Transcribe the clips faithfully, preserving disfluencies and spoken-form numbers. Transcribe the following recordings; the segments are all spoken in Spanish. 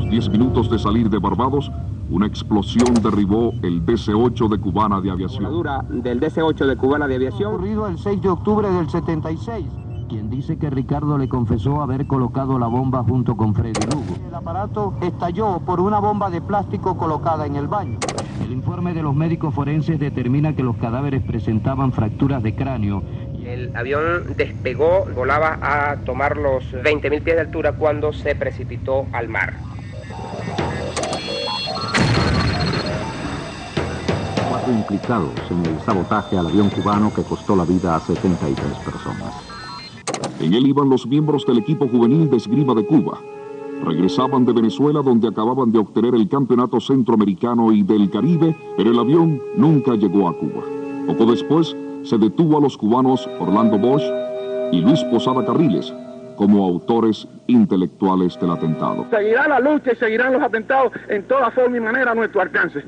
diez minutos de salir de Barbados, una explosión derribó el D C ocho de Cubana de Aviación. La voladura del D C ocho de Cubana de Aviación. Ocurrido el seis de octubre del setenta y seis. Quien dice que Ricardo le confesó haber colocado la bomba junto con Freddy Lugo. El aparato estalló por una bomba de plástico colocada en el baño. El informe de los médicos forenses determina que los cadáveres presentaban fracturas de cráneo. El avión despegó, volaba a tomar los veinte mil pies de altura cuando se precipitó al mar. Cuatro implicados en el sabotaje al avión cubano que costó la vida a setenta y tres personas. En él iban los miembros del equipo juvenil de esgrima de Cuba. Regresaban de Venezuela, donde acababan de obtener el campeonato centroamericano y del Caribe, pero el avión nunca llegó a Cuba. Poco después, se detuvo a los cubanos Orlando Bosch y Luis Posada Carriles como autores intelectuales del atentado. Seguirá la lucha y seguirán los atentados en toda forma y manera a nuestro alcance.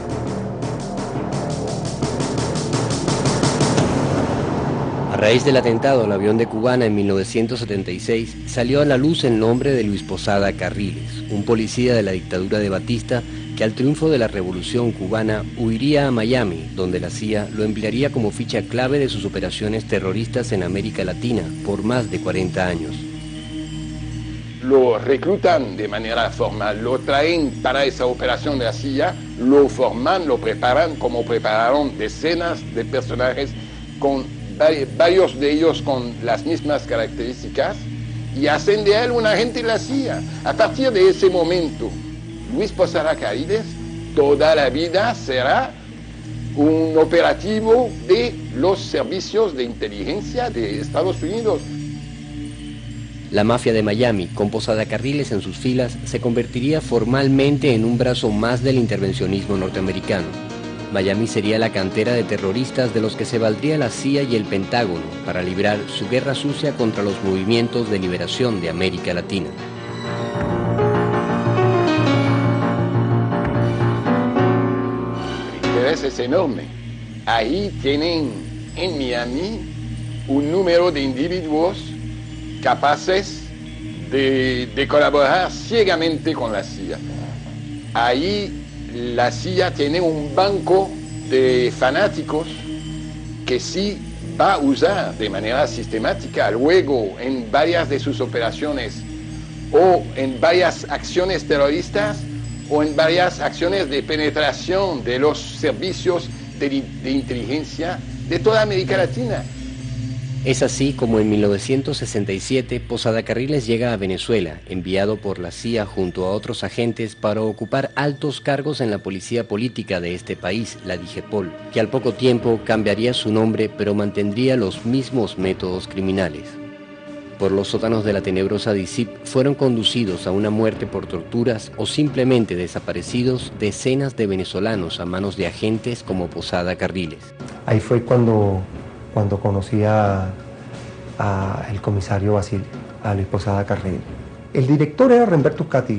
A raíz del atentado al avión de Cubana en mil novecientos setenta y seis, salió a la luz el nombre de Luis Posada Carriles, un policía de la dictadura de Batista que al triunfo de la revolución cubana huiría a Miami, donde la C I A lo emplearía como ficha clave de sus operaciones terroristas en América Latina por más de cuarenta años. Lo reclutan de manera formal, lo traen para esa operación de la C I A, lo forman, lo preparan como prepararon decenas de personajes con varios de ellos con las mismas características y hacen de él un agente de la C I A. A partir de ese momento, Luis Posada Carriles toda la vida será un operativo de los servicios de inteligencia de Estados Unidos. La mafia de Miami, con Posada Carriles en sus filas, se convertiría formalmente en un brazo más del intervencionismo norteamericano. Miami sería la cantera de terroristas de los que se valdría la C I A y el Pentágono para librar su guerra sucia contra los movimientos de liberación de América Latina. El interés es enorme. Ahí tienen en Miami un número de individuos capaces de, de colaborar ciegamente con la C I A. Ahí la C I A tiene un banco de fanáticos que sí va a usar de manera sistemática luego en varias de sus operaciones o en varias acciones terroristas o en varias acciones de penetración de los servicios de, de inteligencia de toda América Latina. Es así como en mil novecientos sesenta y siete Posada Carriles llega a Venezuela, enviado por la C I A junto a otros agentes para ocupar altos cargos en la policía política de este país, la DIGEPOL, que al poco tiempo cambiaría su nombre pero mantendría los mismos métodos criminales. Por los sótanos de la tenebrosa D I C I P fueron conducidos a una muerte por torturas o simplemente desaparecidos decenas de venezolanos a manos de agentes como Posada Carriles. Ahí fue cuando... cuando conocí a, a el comisario Basilio, a Luis Posada Carriles. El director era Remberto Cati,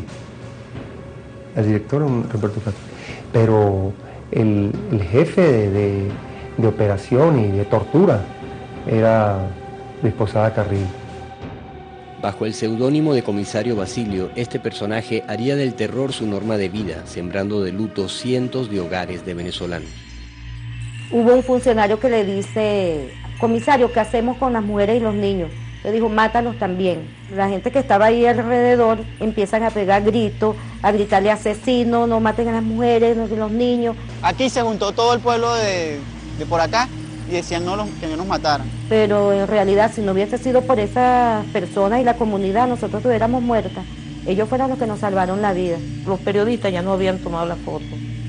el director era Remberto Cati, pero el, el jefe de, de, de operación y de tortura era Luis Posada Carriles. Bajo el seudónimo de comisario Basilio, este personaje haría del terror su norma de vida, sembrando de luto cientos de hogares de venezolanos. Hubo un funcionario que le dice, comisario, ¿qué hacemos con las mujeres y los niños? Le dijo, mátalos también. La gente que estaba ahí alrededor empiezan a pegar gritos, a gritarle asesino, no maten a las mujeres, no, los niños. Aquí se juntó todo el pueblo de, de por acá y decían no, que no nos mataran. Pero en realidad, si no hubiese sido por esas personas y la comunidad, nosotros estuviéramos muertas. Ellos fueron los que nos salvaron la vida. Los periodistas ya no habían tomado la foto.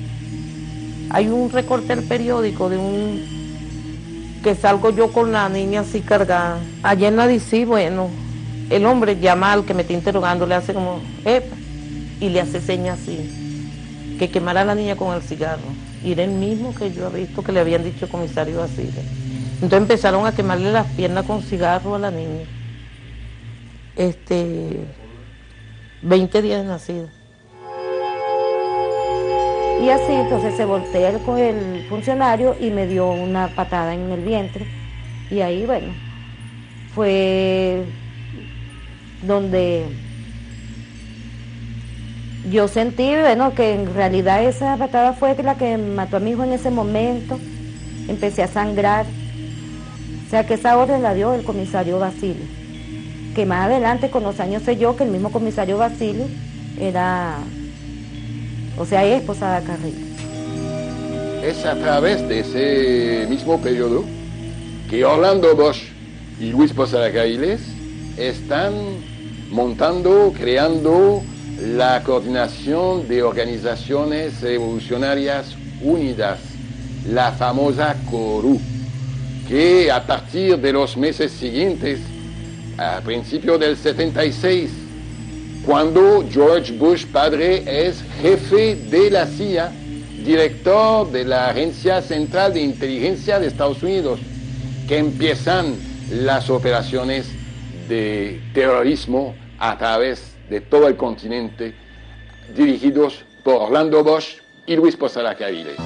Hay un recorte del periódico de un que salgo yo con la niña así cargada. Allá en la D C, bueno, el hombre llama al que me está interrogando, le hace como, epa, y le hace señas así, que quemara a la niña con el cigarro. Y era el mismo que yo había visto que le habían dicho comisario así. Entonces empezaron a quemarle las piernas con cigarro a la niña. Este, veinte días de nacida. Y así, entonces se voltea el, el funcionario y me dio una patada en el vientre. Y ahí, bueno, fue donde Yo sentí, bueno, que en realidad esa patada fue la que mató a mi hijo en ese momento. Empecé a sangrar. O sea, que esa orden la dio el comisario Basilio. Que más adelante, con los años, sé yo que el mismo comisario Basilio era, o sea, es Posada Carriles. Es a través de ese mismo periodo que Orlando Bosch y Luis Posada Carriles están montando, creando la Coordinación de Organizaciones Revolucionarias Unidas, la famosa CORU, que a partir de los meses siguientes, a principios del setenta y seis, cuando George Bush padre es jefe de la C I A, director de la Agencia Central de Inteligencia de Estados Unidos, que empiezan las operaciones de terrorismo a través de todo el continente, dirigidos por Orlando Bosch y Luis Posada Carriles.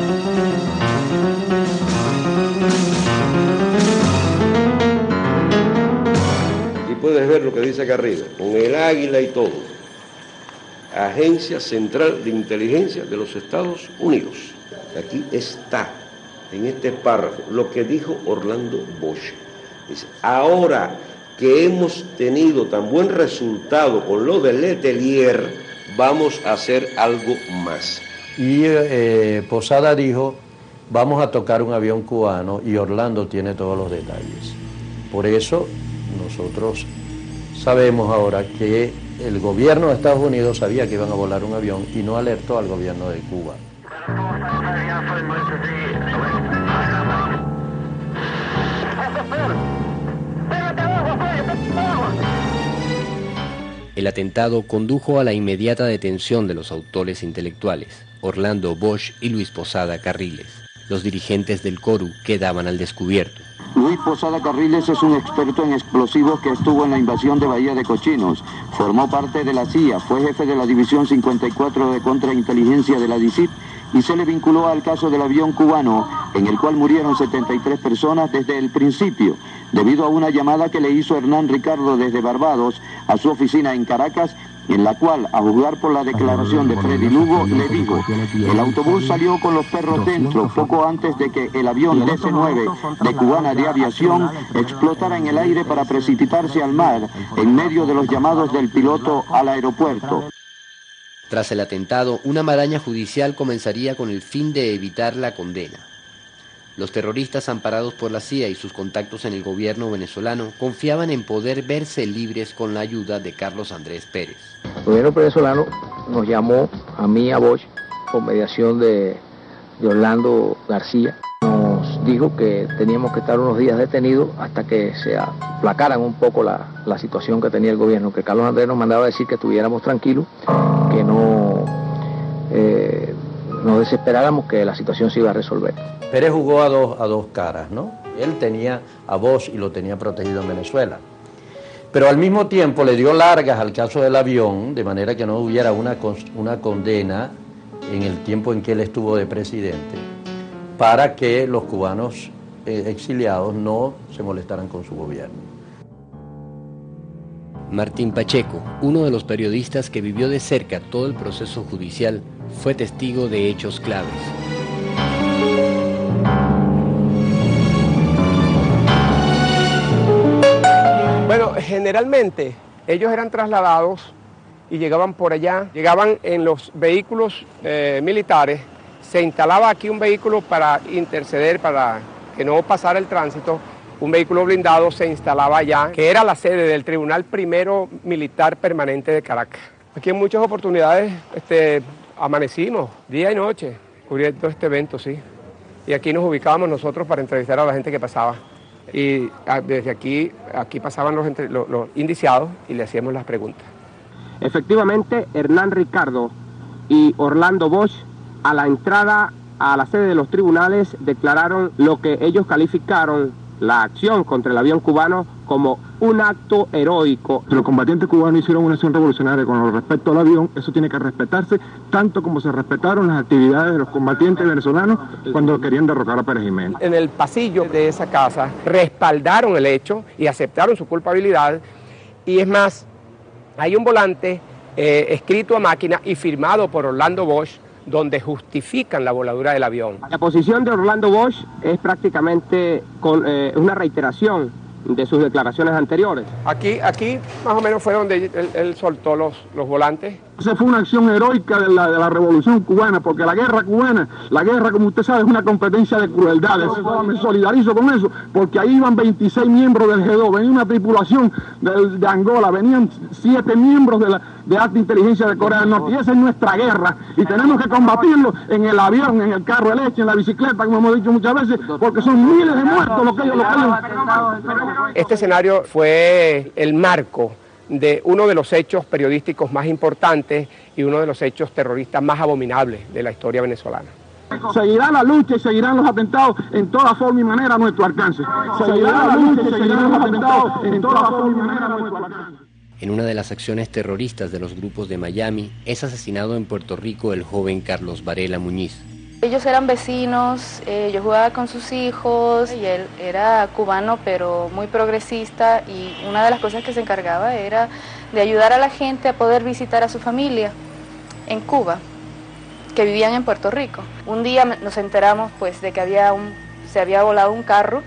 Aquí puedes ver lo que dice acá arriba, con el águila y todo. Agencia Central de Inteligencia de los Estados Unidos. Aquí está, en este párrafo, lo que dijo Orlando Bosch. Dice, ahora que hemos tenido tan buen resultado con lo de Letelier, vamos a hacer algo más. Y eh, Posada dijo, vamos a tocar un avión cubano, y Orlando tiene todos los detalles. Por eso nosotros sabemos ahora que el gobierno de Estados Unidos sabía que iban a volar un avión y no alertó al gobierno de Cuba. El atentado condujo a la inmediata detención de los autores intelectuales, Orlando Bosch y Luis Posada Carriles. Los dirigentes del CORU quedaban al descubierto. Luis Posada Carriles es un experto en explosivos que estuvo en la invasión de Bahía de Cochinos. Formó parte de la C I A, fue jefe de la División cincuenta y cuatro de Contrainteligencia de la D I C I P y se le vinculó al caso del avión cubano, en el cual murieron setenta y tres personas desde el principio, debido a una llamada que le hizo Hernán Ricardo desde Barbados a su oficina en Caracas, en la cual, a juzgar por la declaración de Freddy Lugo, le dijo, el autobús salió con los perros dentro poco antes de que el avión D C nueve de Cubana de Aviación explotara en el aire para precipitarse al mar, en medio de los llamados del piloto al aeropuerto. Tras el atentado, una maraña judicial comenzaría con el fin de evitar la condena. Los terroristas, amparados por la C I A y sus contactos en el gobierno venezolano, confiaban en poder verse libres con la ayuda de Carlos Andrés Pérez. El gobierno venezolano nos llamó a mí y a Bosch por mediación de, de Orlando García. Nos dijo que teníamos que estar unos días detenidos hasta que se aplacaran un poco la, la situación que tenía el gobierno, que Carlos Andrés nos mandaba a decir que estuviéramos tranquilos, que no eh, nos desesperáramos, que la situación se iba a resolver. Pérez jugó a dos, a dos caras, ¿no? Él tenía a Bosch y lo tenía protegido en Venezuela. Pero al mismo tiempo le dio largas al caso del avión, de manera que no hubiera una, una condena en el tiempo en que él estuvo de presidente, para que los cubanos eh, exiliados no se molestaran con su gobierno. Martín Pacheco, uno de los periodistas que vivió de cerca todo el proceso judicial, fue testigo de hechos claves. Bueno, generalmente ellos eran trasladados y llegaban por allá, llegaban en los vehículos eh, militares, se instalaba aquí un vehículo para interceder, para que no pasara el tránsito, un vehículo blindado se instalaba allá, que era la sede del Tribunal Primero Militar Permanente de Caracas. Aquí en muchas oportunidades este, amanecimos, día y noche, cubriendo este evento, sí. Y aquí nos ubicábamos nosotros para entrevistar a la gente que pasaba. Y desde aquí, aquí pasaban los, entre, los, los indiciados y le hacíamos las preguntas. Efectivamente, Hernán Ricardo y Orlando Bosch, a la entrada a la sede de los tribunales, declararon lo que ellos calificaron la acción contra el avión cubano como un acto heroico. Los combatientes cubanos hicieron una acción revolucionaria con respecto al avión, eso tiene que respetarse, tanto como se respetaron las actividades de los combatientes venezolanos cuando querían derrocar a Pérez Jiménez. En el pasillo de esa casa respaldaron el hecho y aceptaron su culpabilidad, y es más, hay un volante eh, escrito a máquina y firmado por Orlando Bosch, donde justifican la voladura del avión. La posición de Orlando Bosch es prácticamente con, eh, una reiteración de sus declaraciones anteriores. Aquí, aquí más o menos fue donde él, él soltó los, los volantes. Esa fue una acción heroica de la, de la Revolución Cubana, porque la guerra cubana, la guerra, como usted sabe, es una competencia de crueldades. Me solidarizo con eso, porque ahí iban veintiséis miembros del G dos, venía una tripulación de, de Angola, venían siete miembros de la de alta inteligencia de Corea del Norte, y esa es nuestra guerra, y tenemos que combatirlo en el avión, en el carro de leche, en la bicicleta, como hemos dicho muchas veces, porque son miles de muertos lo que ellos... Lo que ellos... Este escenario fue el marco de uno de los hechos periodísticos más importantes y uno de los hechos terroristas más abominables de la historia venezolana. Seguirá la lucha y seguirán los atentados en toda forma y manera a nuestro alcance. Seguirá la lucha y seguirán los atentados en toda forma y manera a nuestro alcance. En una de las acciones terroristas de los grupos de Miami, es asesinado en Puerto Rico el joven Carlos Varela Muñiz. Ellos eran vecinos, eh, yo jugaba con sus hijos y él era cubano pero muy progresista, y una de las cosas que se encargaba era de ayudar a la gente a poder visitar a su familia en Cuba, que vivían en Puerto Rico. Un día nos enteramos pues de que había un, se había volado un carro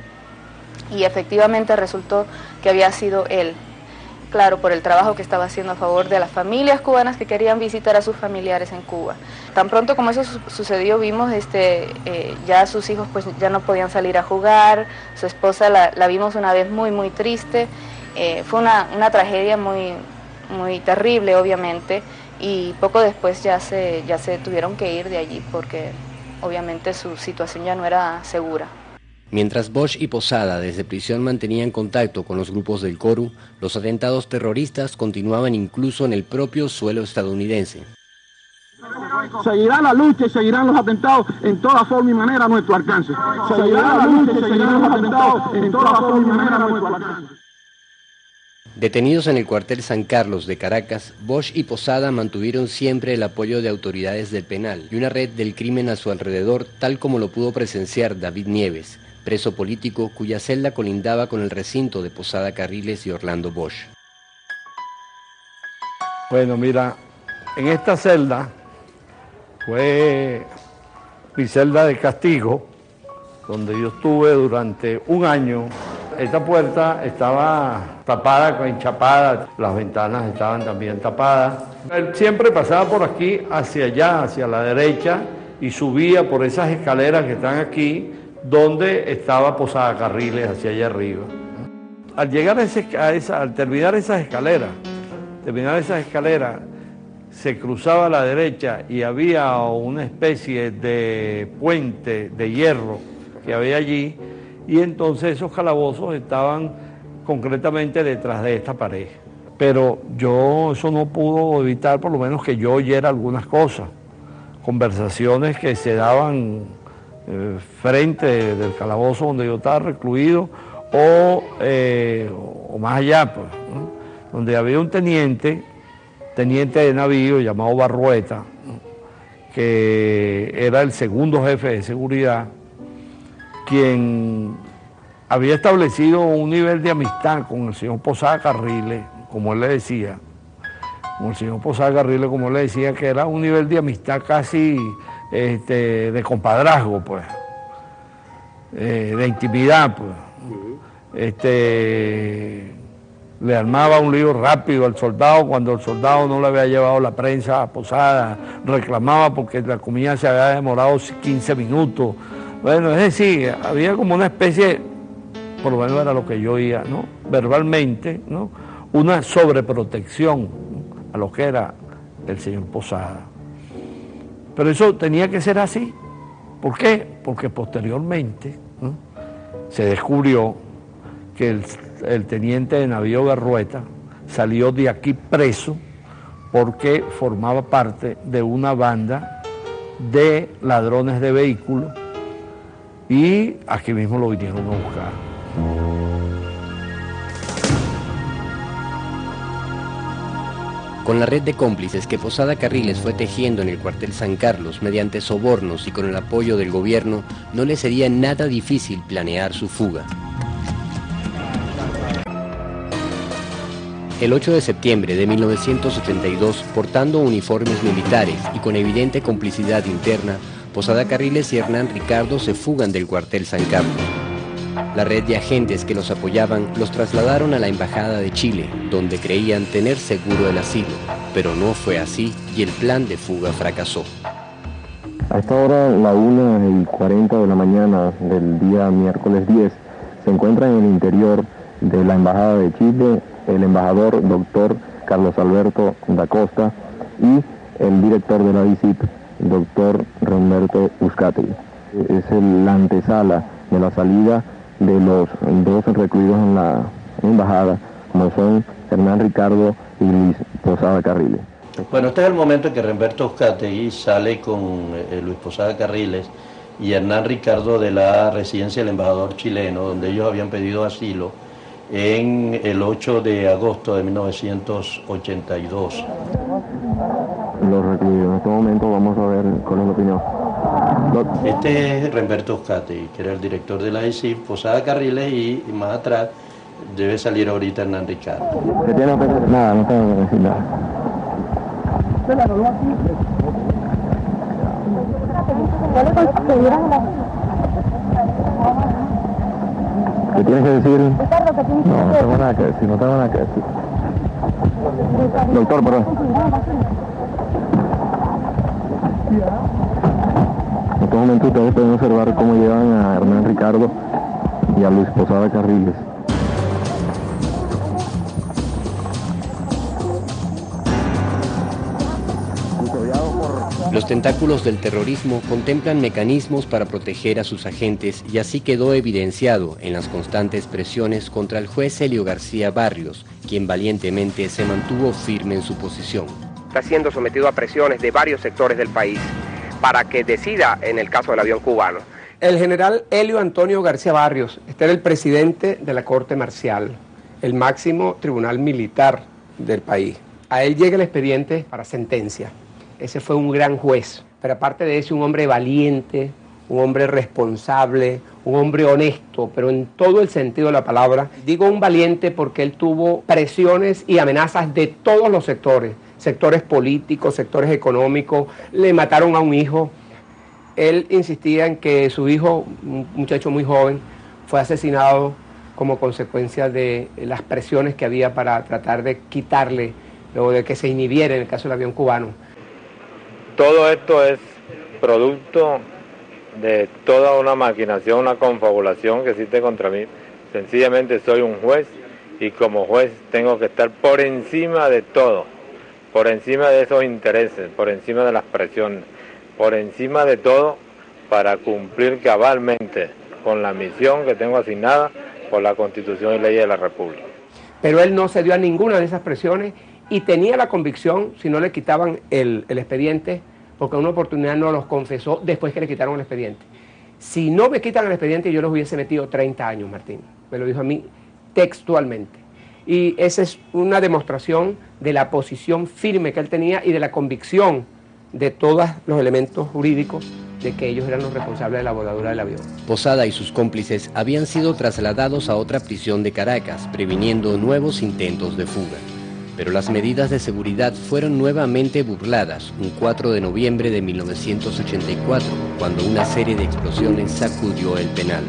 y efectivamente resultó que había sido él. Claro, por el trabajo que estaba haciendo a favor de las familias cubanas que querían visitar a sus familiares en Cuba. Tan pronto como eso su sucedió, vimos este, eh, ya sus hijos pues ya no podían salir a jugar, su esposa la, la vimos una vez muy muy triste, eh, fue una, una tragedia muy, muy terrible obviamente, y poco después ya se, ya se tuvieron que ir de allí porque obviamente su situación ya no era segura. Mientras Bosch y Posada desde prisión mantenían contacto con los grupos del Coru, los atentados terroristas continuaban incluso en el propio suelo estadounidense. Seguirá la lucha y seguirán los atentados en toda forma y manera a nuestro alcance. Seguirá la lucha y seguirán los atentados en toda forma y manera a nuestro alcance. Detenidos en el cuartel San Carlos de Caracas, Bosch y Posada mantuvieron siempre el apoyo de autoridades del penal y una red del crimen a su alrededor, tal como lo pudo presenciar David Nieves, preso político cuya celda colindaba con el recinto de Posada Carriles y Orlando Bosch. Bueno, mira, en esta celda fue mi celda de castigo, donde yo estuve durante un año. Esta puerta estaba tapada, enchapada, las ventanas estaban también tapadas. Él siempre pasaba por aquí, hacia allá, hacia la derecha, y subía por esas escaleras que están aquí, donde estaba Posada Carriles, hacia allá arriba. Al llegar a, ese, a esa, al terminar esas escaleras, terminar esas escaleras, se cruzaba a la derecha y había una especie de puente de hierro que había allí, y entonces esos calabozos estaban concretamente detrás de esta pared. Pero yo eso no pudo evitar, por lo menos, que yo oyera algunas cosas, conversaciones que se daban eh, frente del calabozo donde yo estaba recluido, o, eh, o más allá, pues, ¿no? Donde había un teniente, teniente de navío llamado Barrueta, ¿no? Que era el segundo jefe de seguridad, quien había establecido un nivel de amistad con el señor Posada Carriles, como él le decía, con el señor Posada Carriles, como él le decía, que era un nivel de amistad casi este, de compadrazgo, pues, eh, de intimidad, pues. Este, le armaba un lío rápido al soldado cuando el soldado no le había llevado la prensa a Posada, reclamaba porque la comida se había demorado quince minutos. Bueno, es decir, había como una especie, por lo menos era lo que yo oía, ¿no? Verbalmente, ¿no? Una sobreprotección, ¿no? A lo que era el señor Posada. Pero eso tenía que ser así. ¿Por qué? Porque posteriormente, ¿no? Se descubrió que el, el teniente de navío Barrueta salió de aquí preso porque formaba parte de una banda de ladrones de vehículos, y aquí mismo lo vinieron a buscar. Con la red de cómplices que Posada Carriles fue tejiendo en el cuartel San Carlos mediante sobornos y con el apoyo del gobierno, no le sería nada difícil planear su fuga. El ocho de septiembre de mil novecientos ochenta y dos, portando uniformes militares y con evidente complicidad interna, Posada Carriles y Hernán Ricardo se fugan del cuartel San Carlos. La red de agentes que los apoyaban los trasladaron a la Embajada de Chile, donde creían tener seguro el asilo, pero no fue así y el plan de fuga fracasó. A esta hora, la una y cuarenta de la mañana del día miércoles diez, se encuentra en el interior de la Embajada de Chile el embajador doctor Carlos Alberto da Costa y el director de la D I C I P, doctor Roberto Uzcategui. Es el, la antesala de la salida de los dos recluidos en la embajada, como son Hernán Ricardo y Luis Posada Carriles. Bueno, este es el momento en que Roberto Uzcategui sale con eh, Luis Posada Carriles y Hernán Ricardo de la residencia del embajador chileno, donde ellos habían pedido asilo en el ocho de agosto de mil novecientos ochenta y dos. Los recluidos, en este momento vamos a ver cuál es la opinión. Este es Roberto Uzcategui, que era el director de la D I C I P, Posada Carriles, y más atrás debe salir ahorita Hernán Ricardo. ¿Qué tiene que decir? Nada, no tengo que decir nada. ¿Qué tienes que decir? No, no tengo nada que decir, no tengo nada que decir. Doctor, perdón. En este momento ustedes pueden observar cómo llevan a Hernán Ricardo y a Luis Posada Carriles. Los tentáculos del terrorismo contemplan mecanismos para proteger a sus agentes y así quedó evidenciado en las constantes presiones contra el juez Helio García Barrios, quien valientemente se mantuvo firme en su posición. Está siendo sometido a presiones de varios sectores del país para que decida en el caso del avión cubano. El general Helio Antonio García Barrios, este era el presidente de la Corte Marcial, el máximo tribunal militar del país. A él llega el expediente para sentencia. Ese fue un gran juez, pero aparte de eso, un hombre valiente, un hombre responsable, un hombre honesto, pero en todo el sentido de la palabra. Digo un valiente porque él tuvo presiones y amenazas de todos los sectores, sectores políticos, sectores económicos. Le mataron a un hijo. Él insistía en que su hijo, un muchacho muy joven, fue asesinado como consecuencia de las presiones que había para tratar de quitarle, luego de que se inhibiera en el caso del avión cubano. Todo esto es producto de toda una maquinación, una confabulación que existe contra mí. Sencillamente soy un juez y como juez tengo que estar por encima de todo, por encima de esos intereses, por encima de las presiones, por encima de todo para cumplir cabalmente con la misión que tengo asignada por la Constitución y leyes de la República. Pero él no cedió a ninguna de esas presiones y tenía la convicción, si no le quitaban el, el expediente, porque en una oportunidad no los confesó después que le quitaron el expediente. Si no me quitan el expediente, yo los hubiese metido treinta años, Martín. Me lo dijo a mí textualmente. Y esa es una demostración de la posición firme que él tenía y de la convicción de todos los elementos jurídicos de que ellos eran los responsables de la voladura del avión. Posada y sus cómplices habían sido trasladados a otra prisión de Caracas, previniendo nuevos intentos de fuga. Pero las medidas de seguridad fueron nuevamente burladas un cuatro de noviembre de mil novecientos ochenta y cuatro, cuando una serie de explosiones sacudió el penal.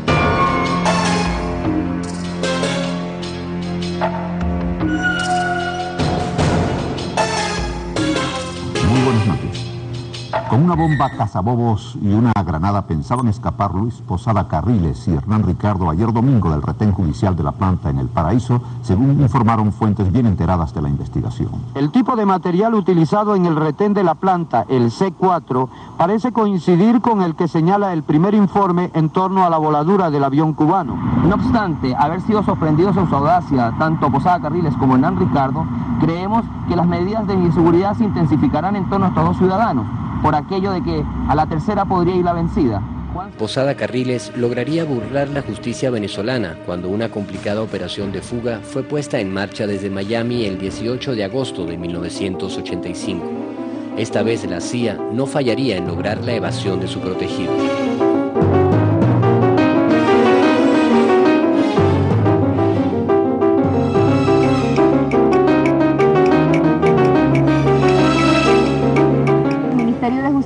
Muy buenas noches. Con una bomba cazabobos y una granada pensaban escapar Luis Posada Carriles y Hernán Ricardo ayer domingo del retén judicial de la planta en El Paraíso, según informaron fuentes bien enteradas de la investigación. El tipo de material utilizado en el retén de la planta, el C cuatro, parece coincidir con el que señala el primer informe en torno a la voladura del avión cubano. No obstante haber sido sorprendidos en su audacia, tanto Posada Carriles como Hernán Ricardo, creemos que las medidas de seguridad se intensificarán en torno a estos dos ciudadanos, por aquello de que a la tercera podría ir la vencida. Posada Carriles lograría burlar la justicia venezolana cuando una complicada operación de fuga fue puesta en marcha desde Miami el dieciocho de agosto de mil novecientos ochenta y cinco. Esta vez la C I A no fallaría en lograr la evasión de su protegido.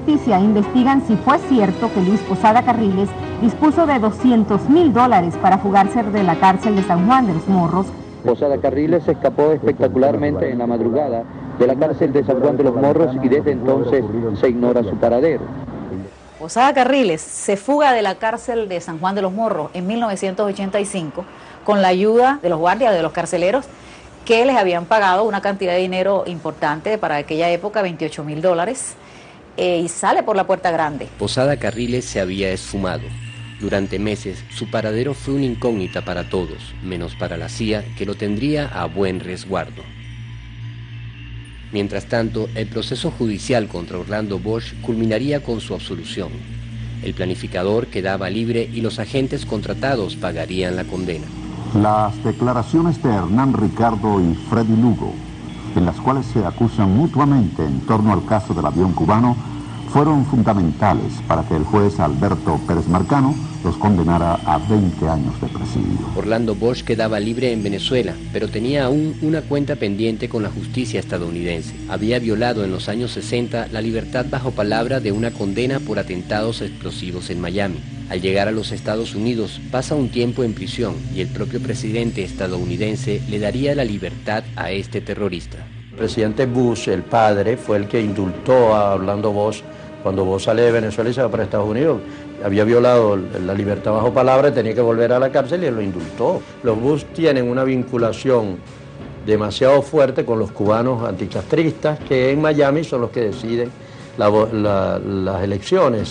Justicia investigan si fue cierto que Luis Posada Carriles dispuso de doscientos mil dólares para fugarse de la cárcel de San Juan de los Morros. Posada Carriles se escapó espectacularmente en la madrugada de la cárcel de San Juan de los Morros y desde entonces se ignora su paradero. Posada Carriles se fuga de la cárcel de San Juan de los Morros en mil novecientos ochenta y cinco con la ayuda de los guardias, de los carceleros, que les habían pagado una cantidad de dinero importante para aquella época, veintiocho mil dólares, eh, y sale por la puerta grande. Posada Carriles se había esfumado. Durante meses su paradero fue una incógnita para todos, menos para la C I A, que lo tendría a buen resguardo. Mientras tanto, el proceso judicial contra Orlando Bosch culminaría con su absolución. El planificador quedaba libre y los agentes contratados pagarían la condena. Las declaraciones de Hernán Ricardo y Freddy Lugo, en las cuales se acusan mutuamente en torno al caso del avión cubano, fueron fundamentales para que el juez Alberto Pérez Marcano los condenara a veinte años de presidio. Orlando Bosch quedaba libre en Venezuela, pero tenía aún una cuenta pendiente con la justicia estadounidense. Había violado en los años sesenta la libertad bajo palabra de una condena por atentados explosivos en Miami. Al llegar a los Estados Unidos, pasa un tiempo en prisión y el propio presidente estadounidense le daría la libertad a este terrorista. El presidente Bush, el padre, fue el que indultó a Orlando Bosch cuando Bosch sale de Venezuela y se va para Estados Unidos. Había violado la libertad bajo palabra, tenía que volver a la cárcel y él lo indultó. Los Bush tienen una vinculación demasiado fuerte con los cubanos anticastristas, que en Miami son los que deciden la, la, las elecciones.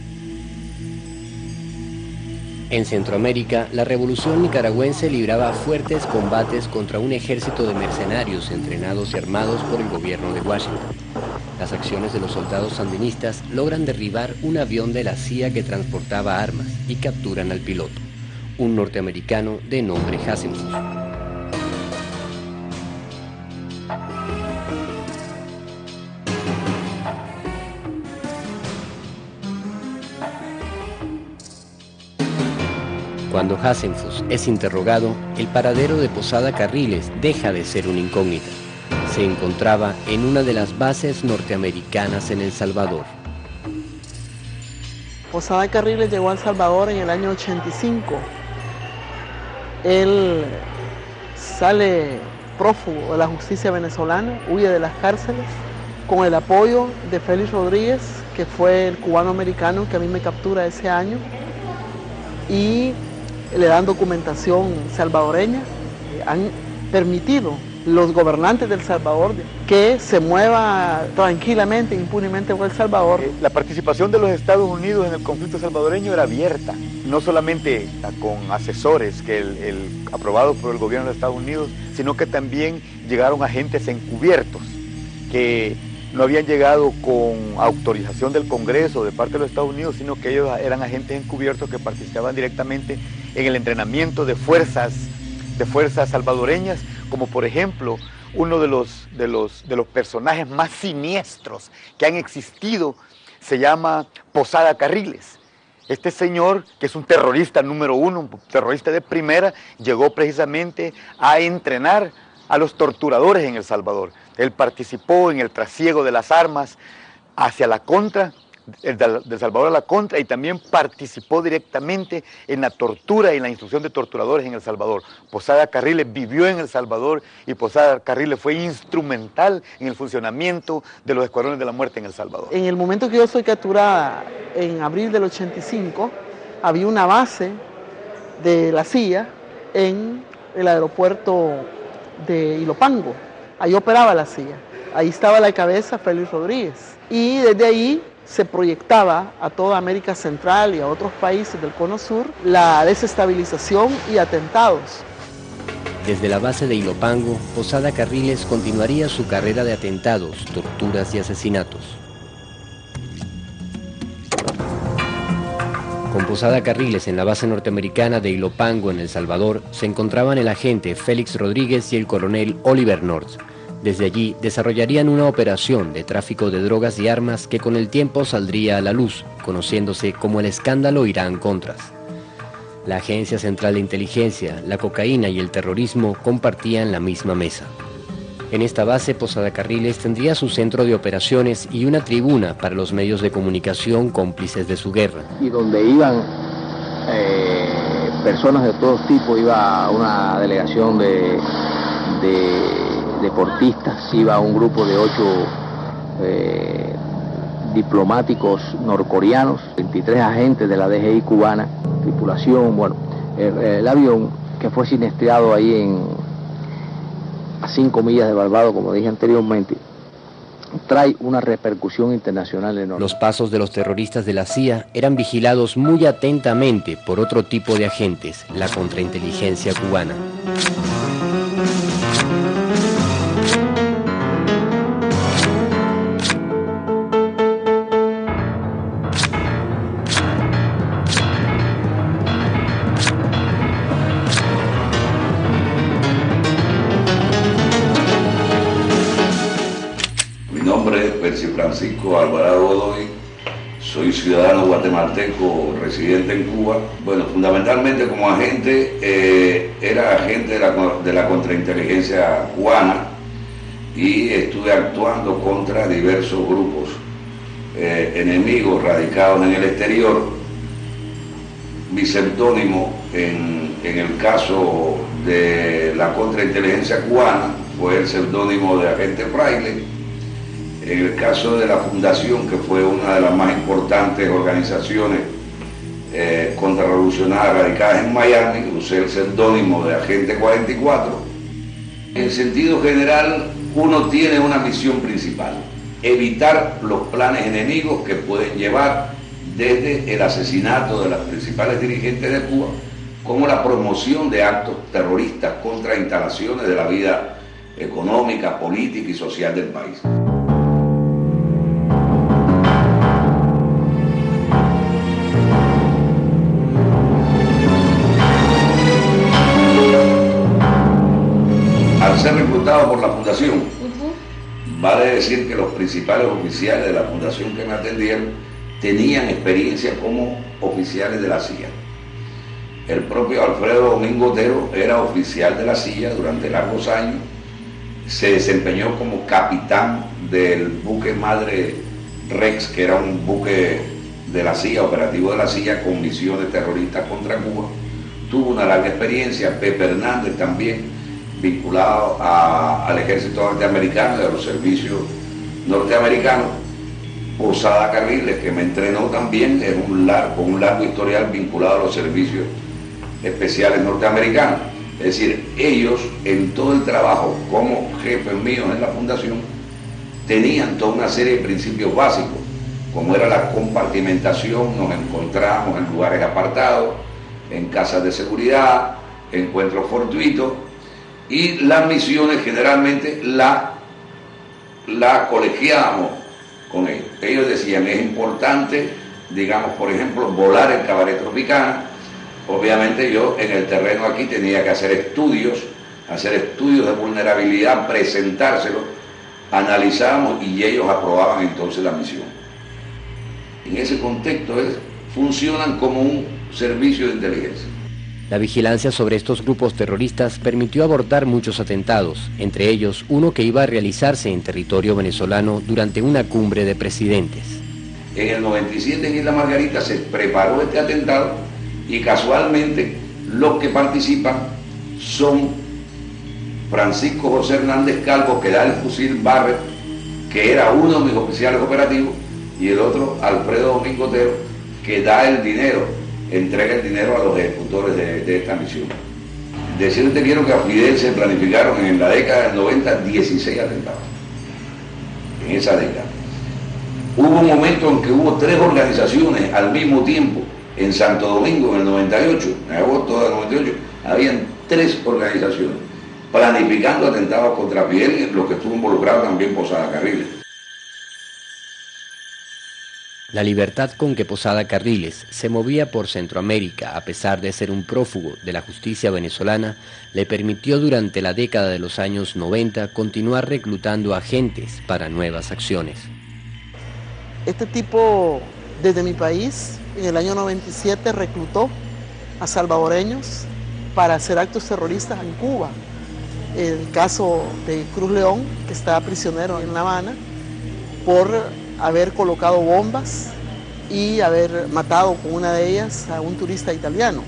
En Centroamérica, la revolución nicaragüense libraba fuertes combates contra un ejército de mercenarios entrenados y armados por el gobierno de Washington. Las acciones de los soldados sandinistas logran derribar un avión de la C I A que transportaba armas y capturan al piloto, un norteamericano de nombre Hasenfus. Cuando Hasenfus es interrogado, el paradero de Posada Carriles deja de ser una incógnita. Se encontraba en una de las bases norteamericanas en El Salvador. Posada Carriles llegó a El Salvador en el año ochenta y cinco. Él sale prófugo de la justicia venezolana, huye de las cárceles, con el apoyo de Félix Rodríguez, que fue el cubano-americano que a mí me captura ese año, y le dan documentación salvadoreña. Han permitido los gobernantes del Salvador que se mueva tranquilamente, impunemente por El Salvador. La participación de los Estados Unidos en el conflicto salvadoreño era abierta, no solamente con asesores que el, el, aprobados por el gobierno de Estados Unidos, sino que también llegaron agentes encubiertos que no habían llegado con autorización del Congreso de parte de los Estados Unidos, sino que ellos eran agentes encubiertos que participaban directamente en el entrenamiento de fuerzas, de fuerzas salvadoreñas, como por ejemplo uno de los, de los, de los personajes más siniestros que han existido se llama Posada Carriles. Este señor, que es un terrorista número uno, un terrorista de primera, llegó precisamente a entrenar a los torturadores en El Salvador. Él participó en el trasiego de las armas hacia la contra, de El Salvador a la contra, y también participó directamente en la tortura y en la instrucción de torturadores en El Salvador. Posada Carriles vivió en El Salvador y Posada Carriles fue instrumental en el funcionamiento de los escuadrones de la muerte en El Salvador. En el momento que yo soy capturada, en abril del ochenta y cinco, había una base de la C I A en el aeropuerto de Ilopango. Ahí operaba la C I A. Ahí estaba la cabeza Félix Rodríguez. Y desde ahí se proyectaba a toda América Central y a otros países del Cono Sur la desestabilización y atentados. Desde la base de Ilopango, Posada Carriles continuaría su carrera de atentados, torturas y asesinatos. Con Posada Carriles en la base norteamericana de Ilopango en El Salvador, se encontraban el agente Félix Rodríguez y el coronel Oliver North. Desde allí desarrollarían una operación de tráfico de drogas y armas que con el tiempo saldría a la luz, conociéndose como el escándalo Irán-Contras. La Agencia Central de Inteligencia, la cocaína y el terrorismo compartían la misma mesa. En esta base, Posada Carriles tendría su centro de operaciones y una tribuna para los medios de comunicación cómplices de su guerra. Y donde iban eh, personas de todos tipos, iba una delegación de, de deportistas, iba un grupo de ocho eh, diplomáticos norcoreanos, veintitrés agentes de la D G I cubana, tripulación, bueno, el, el avión que fue siniestrado ahí en a cinco millas de Barbados, como dije anteriormente, trae una repercusión internacional enorme. Los pasos de los terroristas de la C I A eran vigilados muy atentamente por otro tipo de agentes, la contrainteligencia cubana. Francisco Alvarado Godoy, soy ciudadano guatemalteco residente en Cuba. Bueno, fundamentalmente como agente, eh, era agente de la, de la contrainteligencia cubana y estuve actuando contra diversos grupos eh, enemigos radicados en el exterior. Mi seudónimo en, en el caso de la contrainteligencia cubana fue el seudónimo de agente Fraile. En el caso de la Fundación, que fue una de las más importantes organizaciones eh, contrarrevolucionarias radicadas en Miami, usé el seudónimo de Agente cuarenta y cuatro. En sentido general, uno tiene una misión principal: evitar los planes enemigos que pueden llevar desde el asesinato de las principales dirigentes de Cuba, como la promoción de actos terroristas contra instalaciones de la vida económica, política y social del país. Al ser reclutado por la Fundación, uh-huh. vale decir que los principales oficiales de la Fundación que me atendieron tenían experiencia como oficiales de la C I A. El propio Alfredo Domingo Otero era oficial de la C I A durante largos años, se desempeñó como capitán del buque Madre Rex, que era un buque de la C I A, operativo de la C I A, con misiones terroristas contra Cuba. Tuvo una larga experiencia. Pepe Hernández también, vinculado a, al ejército norteamericano y a los servicios norteamericanos. Posada Carriles, que me entrenó también, es un largo, un largo historial vinculado a los servicios especiales norteamericanos. Es decir, ellos en todo el trabajo como jefes míos en la Fundación tenían toda una serie de principios básicos, como era la compartimentación. Nos encontramos en lugares apartados, en casas de seguridad, encuentros fortuitos, y las misiones generalmente la, la colegiábamos con ellos. Ellos decían, es importante, digamos, por ejemplo, volar el Cabaret Tropicana. Obviamente yo en el terreno aquí tenía que hacer estudios, hacer estudios de vulnerabilidad, presentárselos, analizábamos y ellos aprobaban entonces la misión. En ese contexto es, funcionan como un servicio de inteligencia. La vigilancia sobre estos grupos terroristas permitió abortar muchos atentados, entre ellos uno que iba a realizarse en territorio venezolano durante una cumbre de presidentes. En el noventa y siete en Isla Margarita se preparó este atentado y casualmente los que participan son Francisco José Hernández Calvo, que da el fusil Barrett, que era uno de mis oficiales operativos, y el otro Alfredo Domingo Otero, que da el dinero, entrega el dinero a los ejecutores de, de esta misión. Decirte quiero que a Fidel se planificaron en la década del noventa dieciséis atentados, en esa década. Hubo un momento en que hubo tres organizaciones al mismo tiempo en Santo Domingo en el noventa y ocho, en agosto del noventa y ocho, habían tres organizaciones planificando atentados contra Fidel, en los que estuvo involucrado también Posada Carriles. La libertad con que Posada Carriles se movía por Centroamérica, a pesar de ser un prófugo de la justicia venezolana, le permitió durante la década de los años noventa continuar reclutando agentes para nuevas acciones. Este tipo, desde mi país, en el año noventa y siete, reclutó a salvadoreños para hacer actos terroristas en Cuba. el caso de Cruz León, que está prisionero en La Habana, por haber colocado bombas y haber matado con una de ellas a un turista italiano.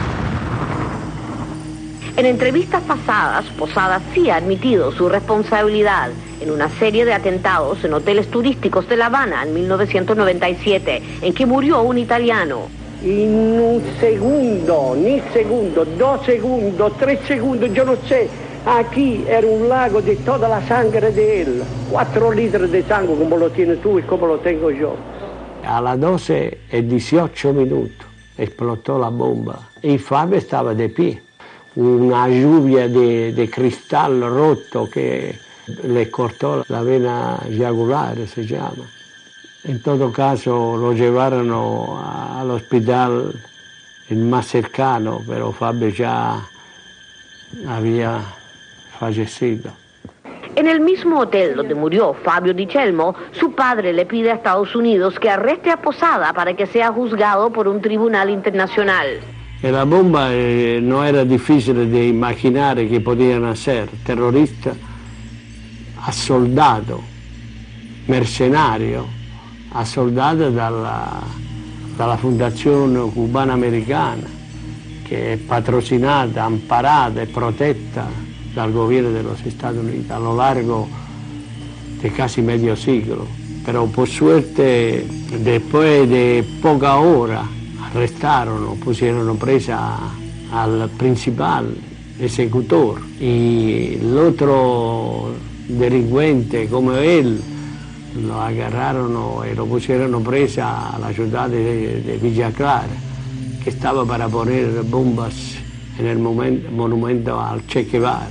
En entrevistas pasadas, Posada sí ha admitido su responsabilidad en una serie de atentados en hoteles turísticos de La Habana en mil novecientos noventa y siete, en que murió un italiano. En un segundo, ni segundo, dos segundos, tres segundos, yo no sé. Aquí era un lago de toda la sangre de él. Cuatro litros de sangre como lo tienes tú y como lo tengo yo. A las doce y dieciocho minutos explotó la bomba y Fabio estaba de pie. Una lluvia de, de cristal roto que le cortó la vena yugular, se llama. En todo caso lo llevaron al hospital el más cercano, pero Fabio ya había fallecido. En el mismo hotel donde murió Fabio Di Celmo, su padre le pide a Estados Unidos que arreste a Posada para que sea juzgado por un tribunal internacional. La bomba eh, no era difícil de imaginar que podían hacer terroristas a soldado, mercenario, a soldado dalla, dalla Fondazione Cubana Americana, che è patrocinata, amparata e protetta dal gobierno de los Estados Unidos a lo largo de casi medio siglo. Pero por suerte, después de poca hora, arrestaron, pusieron presa al principal ejecutor y el otro delincuente como él lo agarraron y lo pusieron presa a la ciudad de, de Villa Clara, que estaba para poner bombas en el momento, monumento al Che Guevara,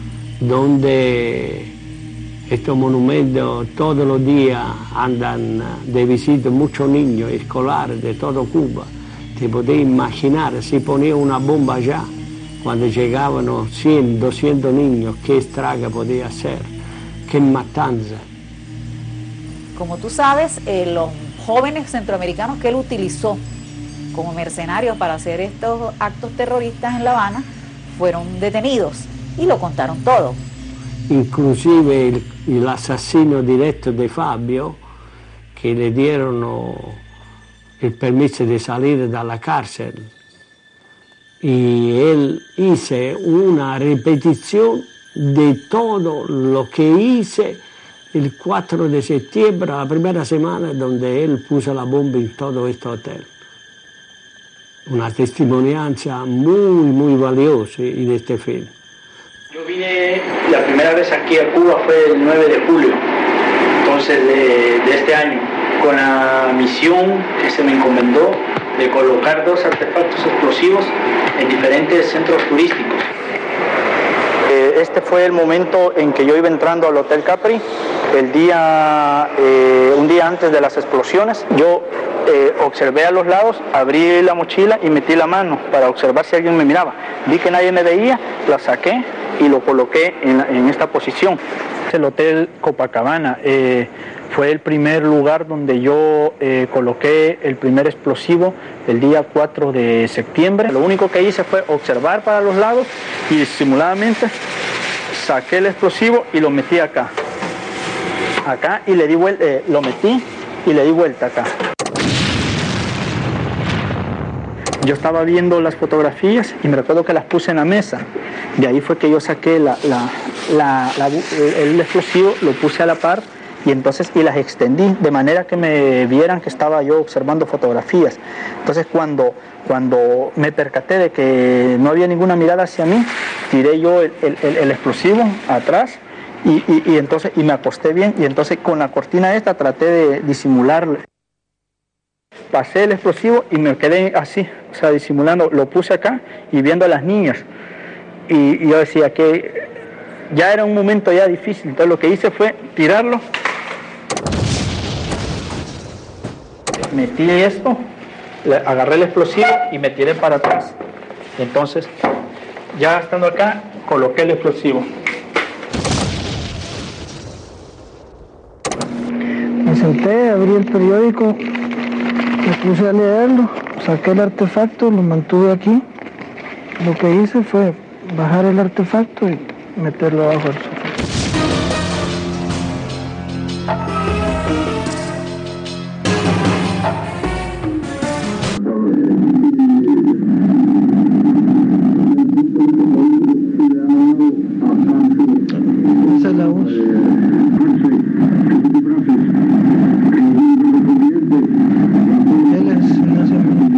donde estos monumentos todos los días andan de visita muchos niños escolares de toda Cuba. Te podés imaginar, si ponía una bomba allá, cuando llegaban cien, doscientos niños, qué estrago podía hacer, qué matanza. Como tú sabes, eh, los jóvenes centroamericanos que él utilizó como mercenarios para hacer estos actos terroristas en La Habana fueron detenidos y lo contaron todo. Inclusive el, el asesino directo de Fabio, que le dieron el permiso de salir de la cárcel, y él hizo una repetición de todo lo que hice el cuatro de septiembre, la primera semana donde él puso la bomba en todo este hotel. Una testimonianza muy, muy valiosa en este film. Yo vine, la primera vez aquí a Cuba fue el nueve de julio, entonces de, de este año, con la misión que se me encomendó de colocar dos artefactos explosivos en diferentes centros turísticos. Este fue el momento en que yo iba entrando al Hotel Capri, el día, eh, un día antes de las explosiones. Yo eh, observé a los lados, abrí la mochila y metí la mano para observar si alguien me miraba. Vi que nadie me veía, la saqué y lo coloqué en, en esta posición. El Hotel Copacabana eh, fue el primer lugar donde yo eh, coloqué el primer explosivo el día cuatro de septiembre. Lo único que hice fue observar para los lados y disimuladamente saqué el explosivo y lo metí acá. Acá y le di vuelta, eh, lo metí y le di vuelta acá. Yo estaba viendo las fotografías y me recuerdo que las puse en la mesa. De ahí fue que yo saqué la, la, la, la, el explosivo, lo puse a la par y entonces y las extendí de manera que me vieran que estaba yo observando fotografías. Entonces cuando, cuando me percaté de que no había ninguna mirada hacia mí, tiré yo el, el, el explosivo atrás y, y, y entonces y me acosté bien y entonces con la cortina esta traté de disimular. Pasé el explosivo y me quedé así, o sea, disimulando, lo puse acá y viendo a las niñas. Y, y yo decía que ya era un momento ya difícil, entonces lo que hice fue tirarlo. Metí esto, agarré el explosivo y me tiré para atrás. Entonces, ya estando acá, coloqué el explosivo. Me senté, abrí el periódico, me puse a leerlo, saqué el artefacto, lo mantuve aquí. Lo que hice fue bajar el artefacto y meterlo abajo del sofá. Esa es la voz. Él es Ignacio.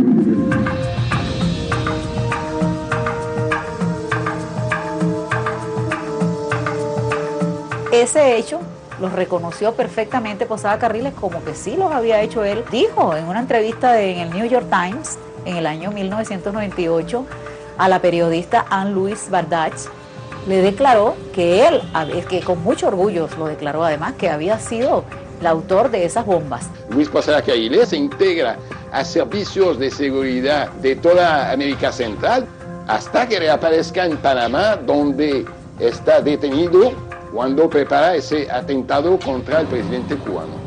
Ese hecho los reconoció perfectamente Posada Carriles como que sí los había hecho él. Dijo en una entrevista de, en el New York Times en el año mil novecientos noventa y ocho a la periodista Anne-Louise Bardach, le declaró que él, que con mucho orgullo lo declaró además, que había sido el autor de esas bombas. Luis Posada Carriles se integra a servicios de seguridad de toda América Central hasta que reaparezca en Panamá, donde está detenido cuando prepara ese atentado contra el presidente cubano.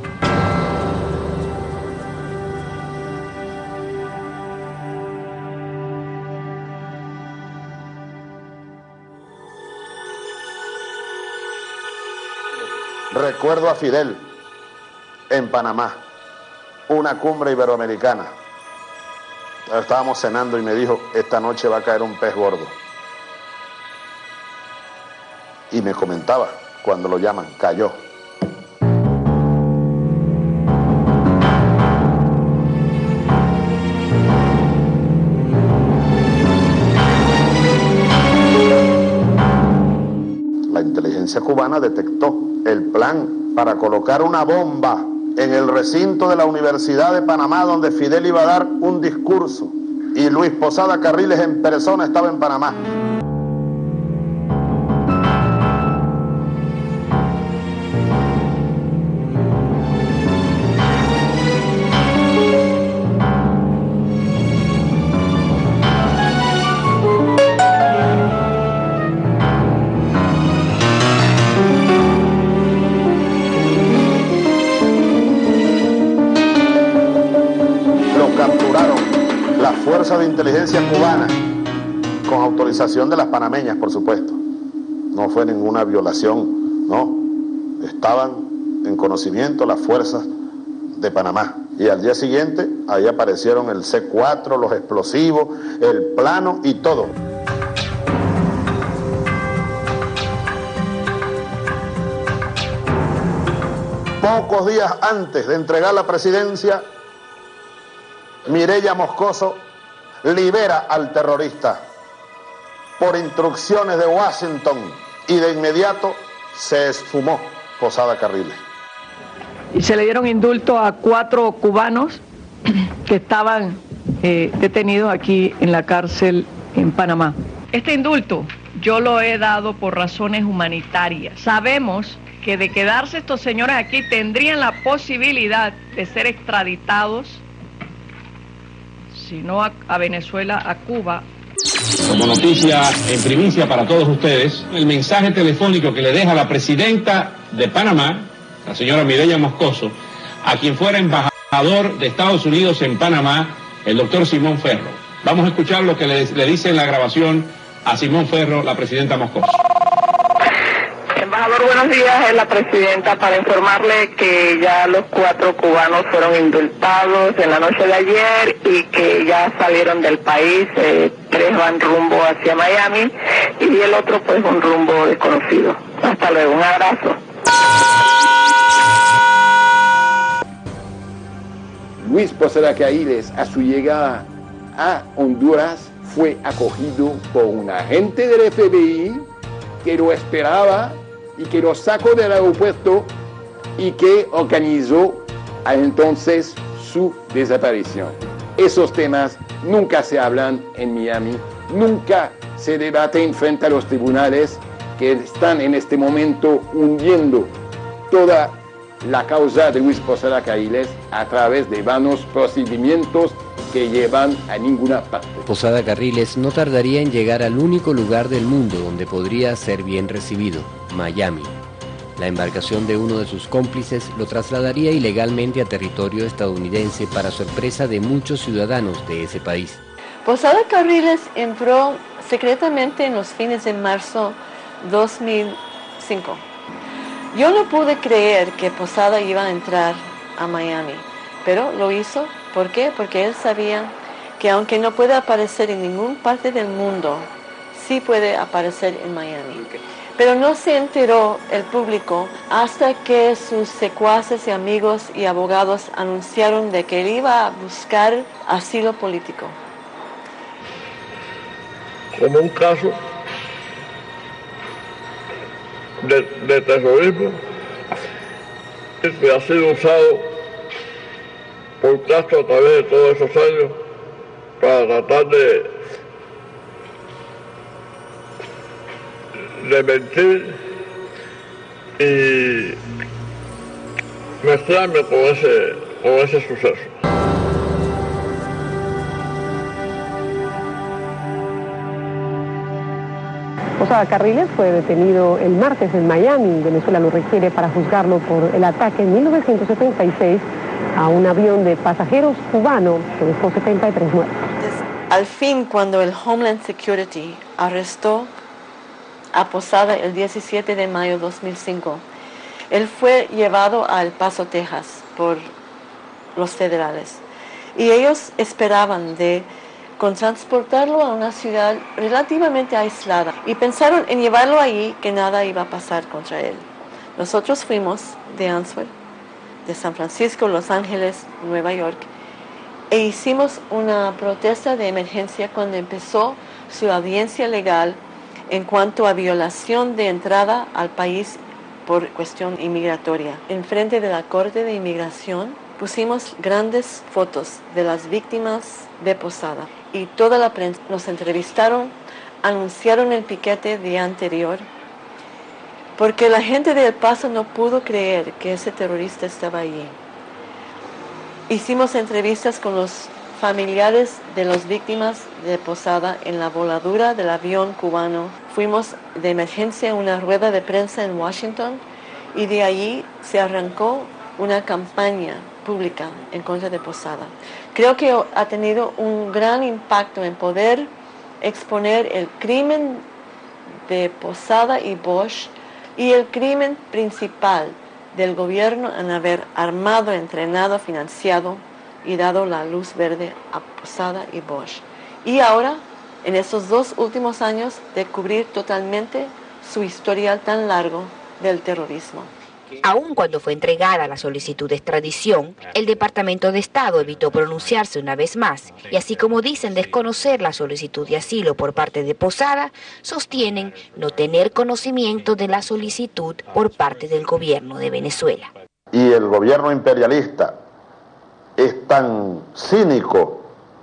Recuerdo a Fidel en Panamá, una cumbre iberoamericana. Estábamos cenando y me dijo, esta noche va a caer un pez gordo. Y me comentaba, cuando lo llaman, cayó. La inteligencia cubana detectó el plan para colocar una bomba en el recinto de la Universidad de Panamá, donde Fidel iba a dar un discurso, y Luis Posada Carriles en persona estaba en Panamá. De inteligencia cubana, con autorización de las panameñas, por supuesto. No fue ninguna violación, no. Estaban en conocimiento las fuerzas de Panamá. Y al día siguiente, ahí aparecieron el C cuatro, los explosivos, el plano y todo. Pocos días antes de entregar la presidencia, Mireya Moscoso libera al terrorista por instrucciones de Washington y de inmediato se esfumó Posada Carriles. Y se le dieron indulto a cuatro cubanos que estaban eh, detenidos aquí en la cárcel en Panamá. Este indulto yo lo he dado por razones humanitarias. Sabemos que de quedarse estos señores aquí tendrían la posibilidad de ser extraditados, si no a, a Venezuela, a Cuba. Como noticia en primicia para todos ustedes, el mensaje telefónico que le deja la presidenta de Panamá, la señora Mireya Moscoso, a quien fuera embajador de Estados Unidos en Panamá, el doctor Simón Ferro. Vamos a escuchar lo que le, le dice en la grabación a Simón Ferro, la presidenta Moscoso. Embajador, buenos días, es la presidenta para informarle que ya los cuatro cubanos fueron indultados en la noche de ayer y que ya salieron del país, eh, tres van rumbo hacia Miami y el otro pues un rumbo desconocido. Hasta luego, un abrazo. Luis Posada Carriles, a su llegada a Honduras, fue acogido por un agente del F B I que lo esperaba y que lo sacó del aeropuerto y que organizó a entonces su desaparición. Esos temas nunca se hablan en Miami, nunca se debaten frente a los tribunales que están en este momento hundiendo toda la causa de Luis Posada Carriles a través de vanos procedimientos que llevan a ninguna parte. Posada Carriles no tardaría en llegar al único lugar del mundo donde podría ser bien recibido, Miami. La embarcación de uno de sus cómplices lo trasladaría ilegalmente a territorio estadounidense para sorpresa de muchos ciudadanos de ese país. Posada Carriles entró secretamente en los fines de marzo dos mil cinco. Yo no pude creer que Posada iba a entrar a Miami, pero lo hizo. ¿Por qué? Porque él sabía que aunque no puede aparecer en ninguna parte del mundo, sí puede aparecer en Miami. Pero no se enteró el público hasta que sus secuaces y amigos y abogados anunciaron de que él iba a buscar asilo político. Como un caso de, de terrorismo que ha sido usado por Castro a través de todos esos años para tratar de, de mentir y mezclarme con ese, con ese suceso. Posada Carriles fue detenido el martes en Miami. Venezuela lo requiere para juzgarlo por el ataque en mil novecientos setenta y seis a un avión de pasajeros cubano que dejó setenta y tres muertos. Al fin, cuando el Homeland Security arrestó a Posada el diecisiete de mayo de dos mil cinco, él fue llevado a El Paso, Texas, por los federales. Y ellos esperaban de con transportarlo a una ciudad relativamente aislada y pensaron en llevarlo allí que nada iba a pasar contra él. Nosotros fuimos de Answell, de San Francisco, Los Ángeles, Nueva York, e hicimos una protesta de emergencia cuando empezó su audiencia legal en cuanto a violación de entrada al país por cuestión inmigratoria. Enfrente de la Corte de Inmigración pusimos grandes fotos de las víctimas de Posada y toda la prensa nos entrevistaron, anunciaron el piquete el día anterior, porque la gente de El Paso no pudo creer que ese terrorista estaba allí. Hicimos entrevistas con los familiares de las víctimas de Posada en la voladura del avión cubano. Fuimos de emergencia a una rueda de prensa en Washington y de allí se arrancó una campaña pública en contra de Posada. Creo que ha tenido un gran impacto en poder exponer el crimen de Posada y Bosch y el crimen principal del gobierno en haber armado, entrenado, financiado y dado la luz verde a Posada y Bosch. Y ahora, en estos dos últimos años, de cubrir totalmente su historial tan largo del terrorismo. Aun cuando fue entregada la solicitud de extradición, el Departamento de Estado evitó pronunciarse una vez más, y así como dicen desconocer la solicitud de asilo por parte de Posada, sostienen no tener conocimiento de la solicitud por parte del gobierno de Venezuela. Y el gobierno imperialista es tan cínico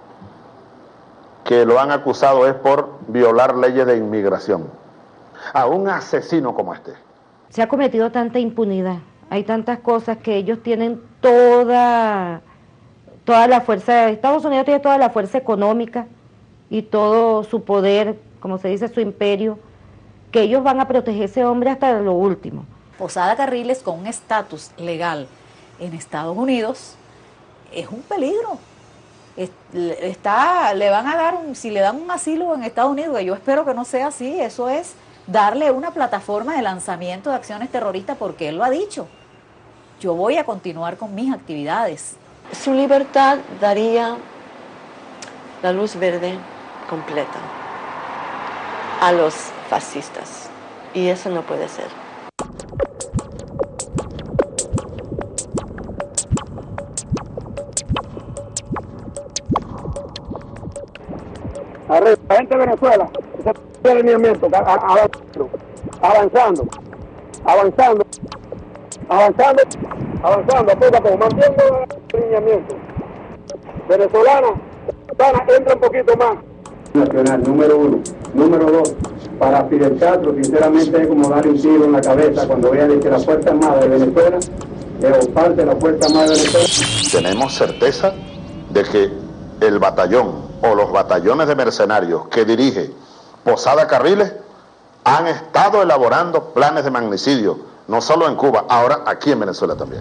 que lo han acusado es por violar leyes de inmigración. A un asesino como este. Se ha cometido tanta impunidad, hay tantas cosas que ellos tienen toda, toda la fuerza, Estados Unidos tiene toda la fuerza económica y todo su poder, como se dice, su imperio, que ellos van a proteger a ese hombre hasta lo último. Posada Carriles, con un estatus legal en Estados Unidos, es un peligro. Está, le van a dar un, si le dan un asilo en Estados Unidos, que yo espero que no sea así, eso es darle una plataforma de lanzamiento de acciones terroristas, porque él lo ha dicho. Yo voy a continuar con mis actividades. Su libertad daría la luz verde completa a los fascistas, y eso no puede ser. Arriba, la gente de Venezuela, ese alineamiento, avanzando, avanzando, avanzando, avanzando, poco a poco, mantiendo el alineamiento. Venezolana, venezolana, entra un poquito más. Nacional, número uno. Número dos, para Fidel Castro, sinceramente es como darle un tiro en la cabeza cuando vea que la Fuerza Armada de Venezuela, eh, o parte de la Fuerza Armada de Venezuela. Tenemos certeza de que el batallón o los batallones de mercenarios que dirige Posada Carriles han estado elaborando planes de magnicidio, no solo en Cuba, ahora aquí en Venezuela también.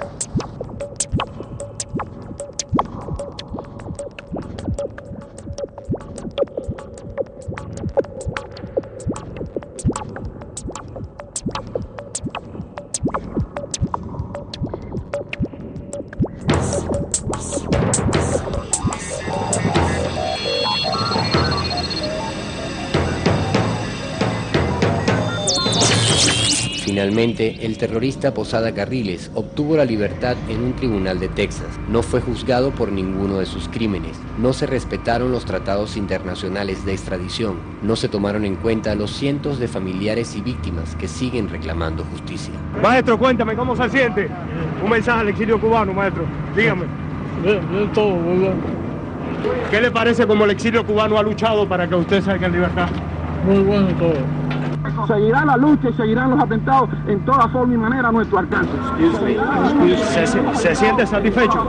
Finalmente, el terrorista Posada Carriles obtuvo la libertad en un tribunal de Texas. No fue juzgado por ninguno de sus crímenes. No se respetaron los tratados internacionales de extradición. No se tomaron en cuenta los cientos de familiares y víctimas que siguen reclamando justicia. Maestro, cuéntame, ¿cómo se siente? Un mensaje al exilio cubano, maestro. Dígame. De, de todo, ¿verdad? ¿Qué le parece como el exilio cubano ha luchado para que usted salga en libertad? Muy bueno todo. Seguirá la lucha y seguirán los atentados en toda forma y manera a nuestro alcance. ¿Se, se, ¿Se siente satisfecho?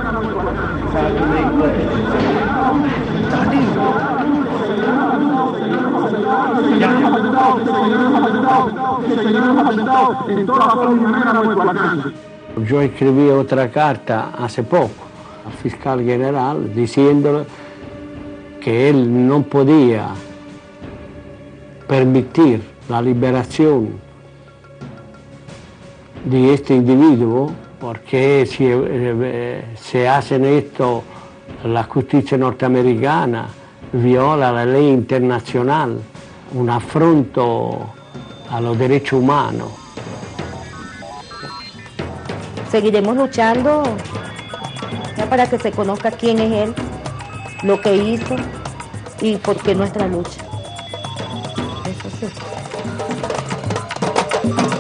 Yo escribí otra carta hace poco al fiscal general diciéndole que él no podía permitir la liberación de este individuo, porque si eh, se hace esto, la justicia norteamericana viola la ley internacional, un afronto a los derechos humanos. Seguiremos luchando ya para que se conozca quién es él, lo que hizo y por qué nuestra lucha. Eso sí.